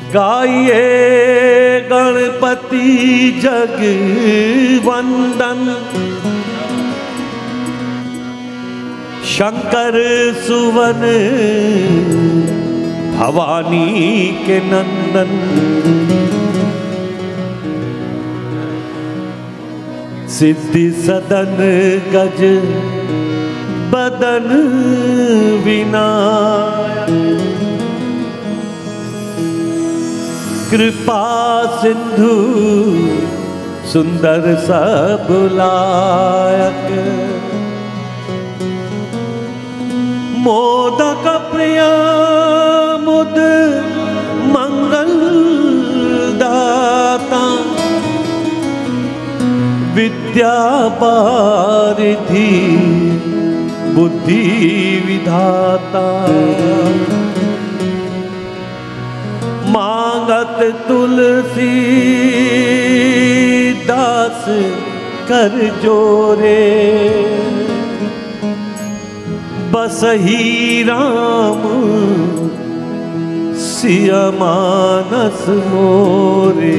गाइए गणपति जगवंदन, शंकर सुवन भवानी के नंदन। सिद्धि सदन गज बदन विनायक, कृपा सिंधु सुंदर सब लायक। मोदक प्रिय मुद मंगल दाता, विद्या पारिधि बुद्धि विधाता। मांगत तुलसी दास कर जोरे, बसही राम सिय मानस मोरे।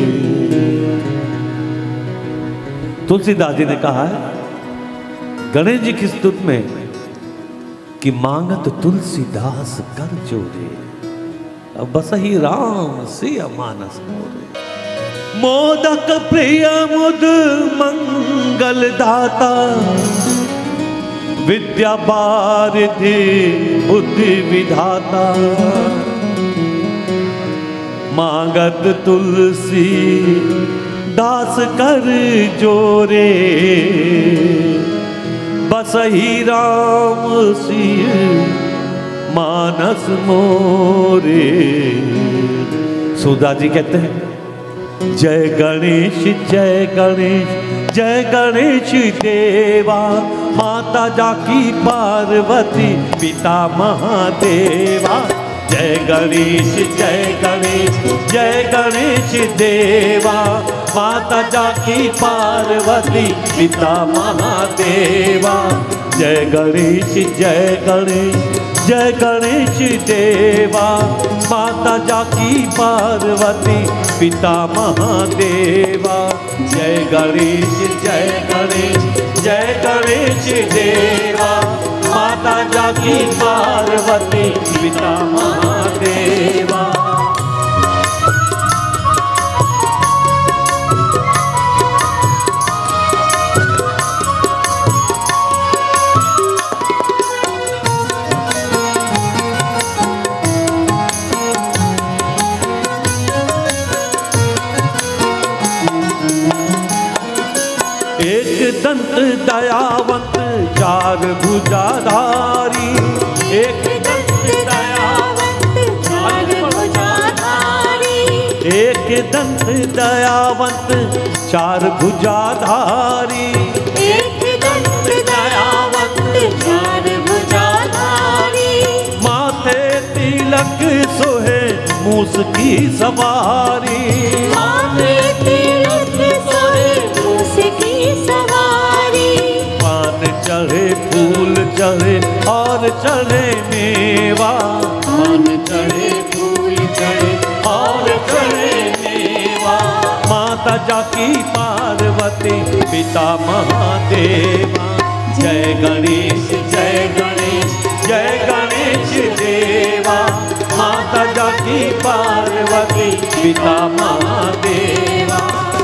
तुलसीदास जी ने कहा है गणेश जी की स्तुति में कि मांगत तुलसीदास कर जोरे, बसही राम सिय मानस मोरे। मोदक प्रिय मुद मंगल दाता, विद्या पारिधि बुद्धि विधाता। मांगत तुलसी दास कर जोरे, बसही राम सिय मानस मोरे। सूरदास जी कहते हैं जय गणेश जय गणेश जय गणेश देवा, माता जाकी पार्वती पिता महादेवा। जय गणेश जय गणेश जय गणेश देवा, माता जाकी पार्वती पिता महादेवा। जय गणेश जय गणेश जय गणेश देवा, माता जाकी पार्वती पिता महादेवा। जय गणेश जय गणेश जय गणेश देवा, माता जाकी पार्वती पिता महादेवा। एक दंत दयावंत चार भुजाधारी, एक दंत दयावंत चार भुजाधारी, एक दंत दयावंत चार भुजाधारी, एक दंत दयावंत चार भुजाधारी। माथे तिलक सोहे मूस की सवारी, माथे तिलक सोहे मूस की सवारी। पान चढ़े फूल चढ़े और चढ़े मेवा, पान चढ़े फूल चढ़े और चढ़े मेवा। माता जाकी पार्वती पिता महादेवा। जय गणेश जय गणेश जय गणेश देवा, माता जाकी पार्वती पिता महादेवा।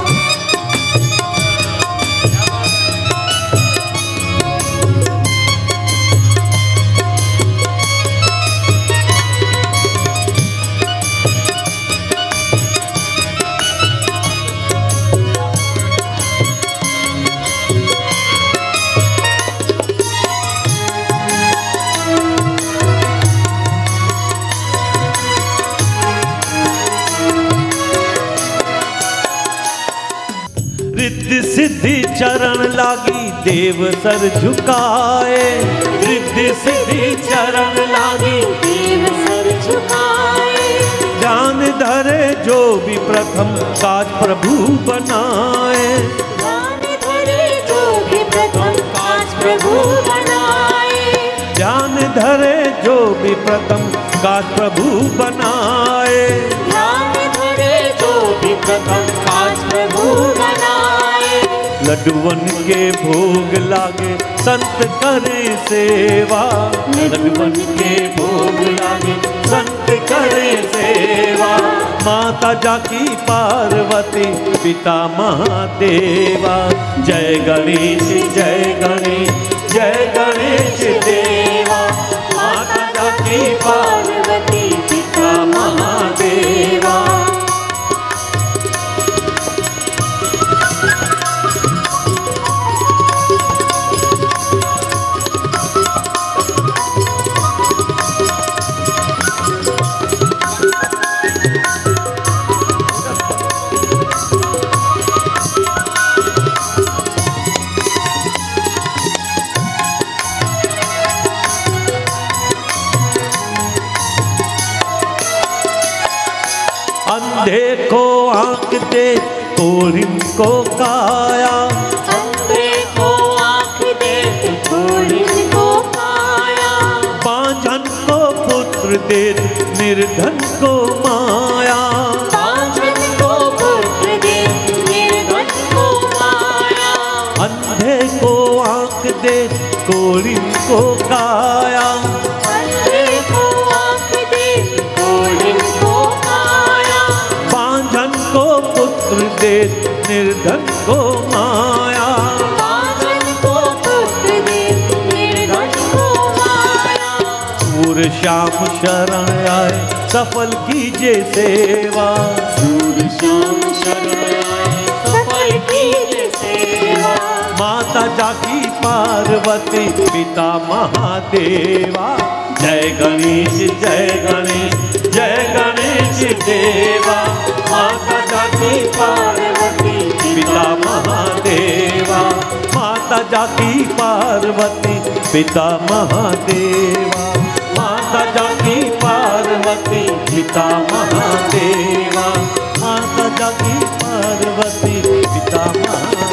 रिद्धि सिद्धि चरण लागी देव सर झुकाए, रिद्धि सिद्धि चरण लागी देव सर झुकाए। ध्यान धरे जो भी प्रथम काज प्रभु बनाए, ध्यान धरे जो भी प्रथम काज प्रभु बनाए। ध्यान धरे जो भी प्रथम काज प्रभु बनाए। प्रथम काज प्रभु बनाए। लड्डुअन के भोग लागे संत करे सेवा, लड्डुअन के भोग लागे संत करे सेवा। माता जाकी पार्वती पिता महादेवा। जय गणेश जय गणेश जय गणेश देवा। माता जाकी पार्वती पिता महादेवा। अंधे को आँख दे कोढ़िन को काया, अंधे को आँख दे कोढ़िन को काया। बांझन को पुत्र दे निर्धन को माया, बांझन को पुत्र दे निर्धन को माया। अंधे को आँख दे कोढ़िन को काया, अंधे को आँख दे कोढ़िन को काया। बांझन को पुत्र दे निर्धन को माया, बांझन को पुत्र दे निर्धन को माया। सूर्य श्याम शरण आए सफल कीजिए सेवा, सूर्य श्याम शरण आए सफल कीजिए सेवा। माता जाकी पार्वती पिता महादेवा। जय गणेश जय गणेश जय गणेश देवा। माता जाकी पार्वती पिता महादेवा। माता जाकी पार्वती पिता महादेवा। माता जाकी पार्वती पिता महादेवा। माता जाकी पार्वती पिता महादेवा।